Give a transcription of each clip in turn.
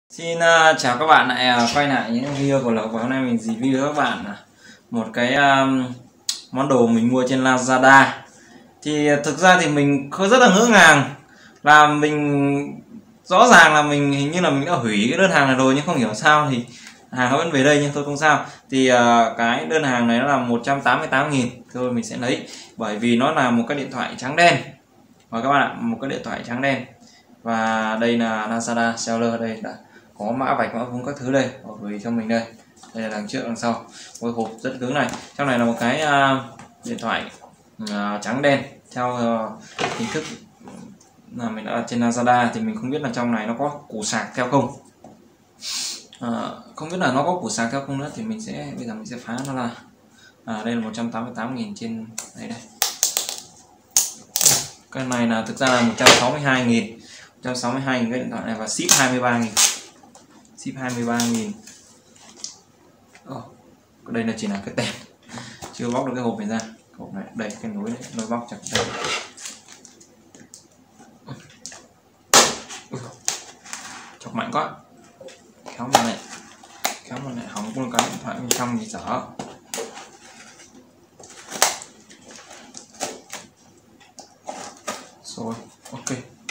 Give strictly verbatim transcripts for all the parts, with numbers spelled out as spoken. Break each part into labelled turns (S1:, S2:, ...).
S1: Xin uh, chào các bạn lại uh, quay lại những video của Lộc. Và hôm nay mình review cho các bạn uh, một cái um, món đồ mình mua trên Lazada. Thì uh, thực ra thì mình không rất là ngỡ ngàng là mình rõ ràng là mình hình như là mình đã hủy cái đơn hàng này rồi, nhưng không hiểu sao thì hàng nó vẫn về đây, nhưng tôi không sao. Thì uh, cái đơn hàng này nó là một trăm tám mươi tám nghìn, thôi mình sẽ lấy, bởi vì nó là một cái điện thoại trắng đen. Và các bạn ạ, một cái điện thoại trắng đen. Và đây là Lazada seller, đây đã có mã vạch mã vuông các thứ đây, họ gửi cho mình đây. Đây là đằng trước đằng sau, một hộp rất cứng này. Trong này là một cái uh, điện thoại uh, trắng đen theo uh, hình thức là mình đã trên Lazada. Thì mình không biết là trong này nó có củ sạc theo không, uh, không biết là nó có củ sạc theo không nữa. Thì mình sẽ bây giờ mình sẽ phá nó ra. À, đây là một trăm tám mươi tám nghìn trên đây đây. Cái này là thực ra là một trăm sáu mươi hai nghìn, một trăm sáu mươi hai nghìn cái điện thoại này, và ship hai mươi ba nghìn, ship hai mươi ba nghìn. Oh, đây là chỉ là cái tem, chưa bóc được cái hộp này ra. Hộp này đây, cái nối này, nối bóc chặt đây. Chọc mạnh quá, khéo mà này, khéo mà này, hỏng luôn cái điện thoại bên trong thì dở. Rồi, ok.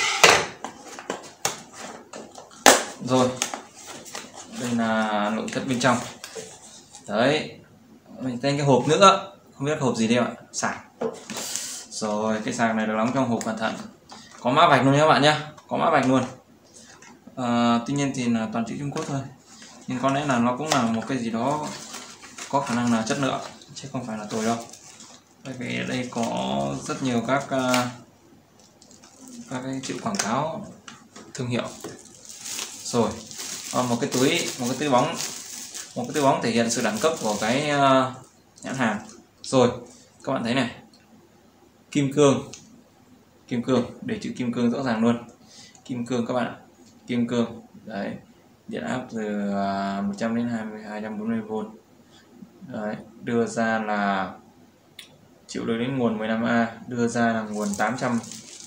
S1: Rồi, đây là nội thất bên trong. Đấy, mình tên cái hộp nữa, không biết cái hộp gì đây ạ, sạc. Rồi, cái sạc này được đóng trong hộp cẩn thận, có mã vạch luôn nhé các bạn nhé, có mã vạch luôn. À, tuy nhiên thì là toàn chữ Trung Quốc thôi, nhưng có lẽ là nó cũng là một cái gì đó có khả năng là chất lượng, chứ không phải là tồi đâu. Bởi vì ở đây có rất nhiều các uh, các cái chữ quảng cáo thương hiệu. Rồi, à, một cái túi, một cái túi bóng, một cái túi bóng thể hiện sự đẳng cấp của cái uh, nhãn hàng. Rồi, các bạn thấy này, kim cương, kim cương, để chữ kim cương rõ ràng luôn, kim cương các bạn ạ, kim cương. Đấy, điện áp từ uh, một trăm đến hai trăm bốn mươi vôn. Đấy, đưa ra là chịu được đến nguồn mười lăm A, đưa ra là nguồn tám trăm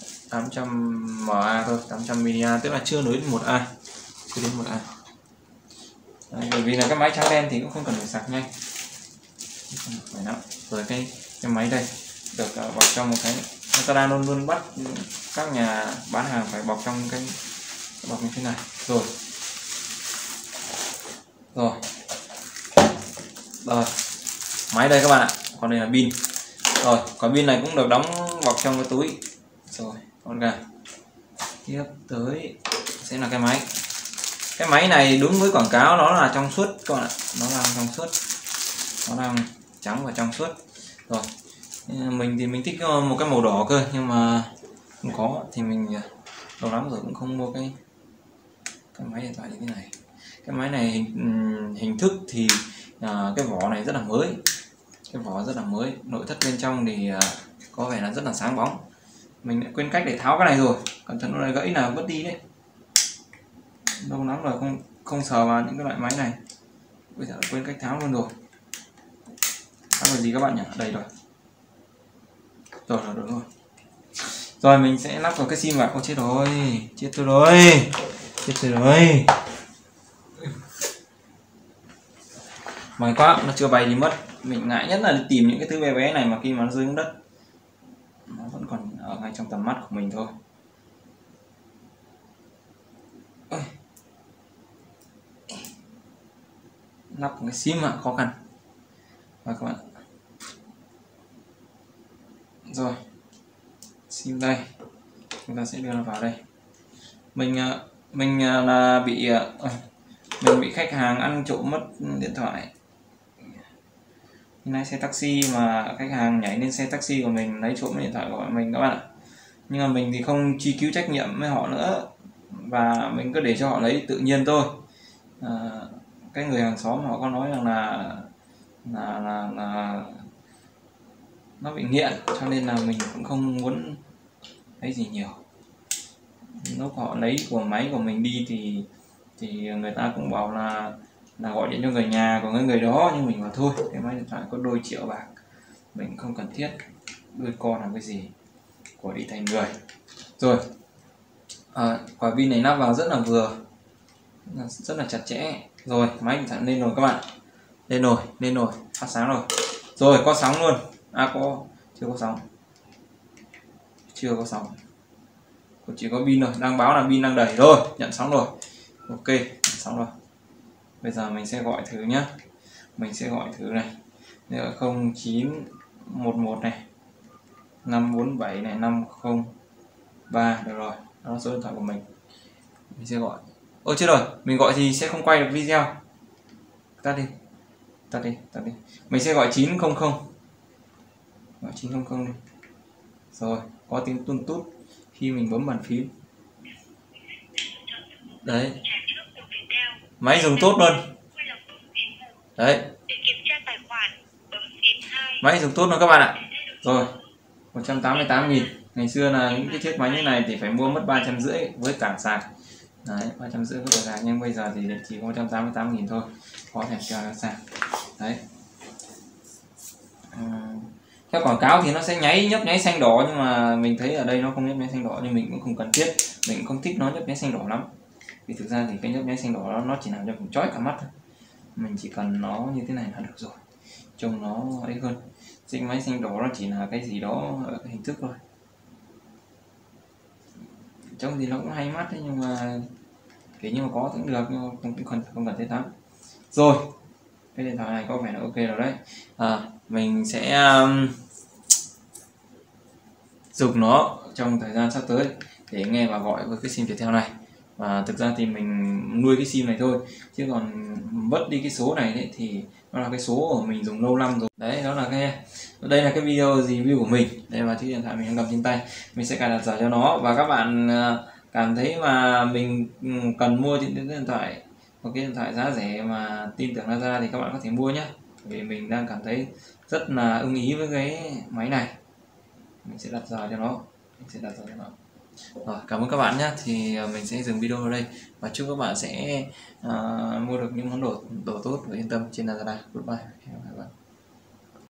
S1: mA thôi, tám trăm mi-li-am, tức là chưa nối đến một A, chưa đến một A. Đấy, bởi vì là cái máy trắng đen thì cũng không cần phải sạc nhanh, không phải lắm. Rồi cái cái máy đây được uh, bọc trong một cái, Lazada luôn luôn bắt các nhà bán hàng phải bọc trong cái bọc như thế này. Rồi, rồi, rồi, máy đây các bạn ạ, còn đây là pin. Rồi, quả pin này cũng được đóng bọc trong cái túi. Rồi, con gà. Tiếp tới sẽ là cái máy. Cái máy này đúng với quảng cáo nó là trong suốt các bạn ạ, nó là trong suốt, nó đang trắng và trong suốt. Rồi, mình thì mình thích một cái màu đỏ cơ, nhưng mà không có thì mình lâu lắm rồi cũng không mua cái cái máy điện thoại như thế này. Cái máy này hình, hình thức thì à, cái vỏ này rất là mới, cái vỏ rất là mới. Nội thất bên trong thì à, có vẻ là rất là sáng bóng. Mình đã quên cách để tháo cái này rồi, cẩn thận nó lại gãy là vứt đi đấy. Lâu lắm rồi không không sờ vào những cái loại máy này, bây giờ quên cách tháo luôn rồi. Tháo là gì các bạn nhỉ? Đây rồi, rồi rồi đúng rồi. Rồi mình sẽ lắp vào cái sim vào. Ôi chết rồi, chết tôi rồi, chết tôi rồi. May quá nó chưa bay đi mất. Mình ngại nhất là đi tìm những cái thứ bé bé này mà khi mà nó rơi xuống đất nó vẫn còn ở ngay trong tầm mắt của mình thôi. Ôi, lắp một cái sim ạ, khó khăn. Rồi các bạn, rồi sim đây, chúng ta sẽ đưa nó vào đây. Mình mình là bị mình bị khách hàng ăn trộm mất điện thoại. Lái xe taxi mà khách hàng nhảy lên xe taxi của mình lấy trộm điện thoại của mình các bạn ạ. Nhưng mà mình thì không truy cứu trách nhiệm với họ nữa, và mình cứ để cho họ lấy tự nhiên thôi. À, cái người hàng xóm họ có nói rằng là là là, là nó bị nghiện, cho nên là mình cũng không muốn lấy gì nhiều. Lúc họ lấy của máy của mình đi thì thì người ta cũng bảo là là gọi điện cho người nhà của người người đó, nhưng mình bảo thôi, cái máy điện thoại có đôi triệu bạc, mình không cần thiết đuôi con làm cái gì của đi thành người. Rồi, à, quả pin này lắp vào rất là vừa, rất là chặt chẽ. Rồi máy điện thoại lên rồi các bạn, lên rồi lên rồi phát sáng rồi. Rồi có sóng luôn, à có chưa có sóng, chưa có sóng, chỉ có pin rồi, đang báo là pin đang đầy rồi, nhận sóng rồi. Ok, nhận sóng rồi. Bây giờ mình sẽ gọi thử nhá, mình sẽ gọi thử này, không chín một một này, năm bốn bảy này, năm không ba, được rồi, đó là số điện thoại của mình. Mình sẽ gọi. Ôi chết rồi, mình gọi thì sẽ không quay được video. Tắt đi, tắt đi, tắt đi. Mình sẽ gọi chín không không, gọi chín không không đi. Rồi, có tiếng tun tút khi mình bấm bàn phím. Đấy, máy dùng tốt luôn. Đấy, máy dùng tốt luôn các bạn ạ. Rồi, một trăm tám mươi tám nghìn. Ngày xưa là những cái chiếc máy như này thì phải mua mất ba trăm rưỡi với cả sạc. Đấy, ba trăm rưỡi với cả sạc, nhưng bây giờ thì chỉ có một trăm tám mươi tám nghìn thôi, có thể cho nó sạc. Đấy. Uhm. Theo quảng cáo thì nó sẽ nháy nhấp nháy xanh đỏ, nhưng mà mình thấy ở đây nó không nhấp nháy xanh đỏ, nhưng mình cũng không cần thiết, mình cũng không thích nó nhấp nháy xanh đỏ lắm. Vì thực ra thì cái nhấp nháy xanh đỏ đó, nó chỉ làm cho mình chói cả mắt thôi. Mình chỉ cần nó như thế này là được rồi, trông nó ấy hơn. Chiếc máy xanh đỏ nó chỉ là cái gì đó ở cái hình thức thôi, trông thì nó cũng hay mắt đấy, nhưng mà kiểu như mà có cũng được, nhưng mà không cũng không, không cần thiết lắm. Rồi, cái điện thoại này có vẻ là ok rồi đấy. À, mình sẽ um, dùng nó trong thời gian sắp tới để nghe và gọi với cái sim Viettel này. Và thực ra thì mình nuôi cái sim này thôi, chứ còn mất đi cái số này đấy thì nó là cái số của mình dùng lâu năm rồi. Đấy, đó là cái đây là cái video review của mình. Đây là chiếc điện thoại mình đang cầm trên tay, mình sẽ cài đặt giả cho nó. Và các bạn cảm thấy mà mình cần mua những điện thoại, một cái điện thoại giá rẻ mà tin tưởng nó ra thì các bạn có thể mua nhé. Vì mình đang cảm thấy rất là ưng ý với cái máy này, mình sẽ đặt giờ cho nó, mình sẽ đặt giờ cho nó. Rồi, cảm ơn các bạn nhé. Thì mình sẽ dừng video ở đây và chúc các bạn sẽ uh, mua được những món đồ đồ tốt và yên tâm trên Lazada. Goodbye.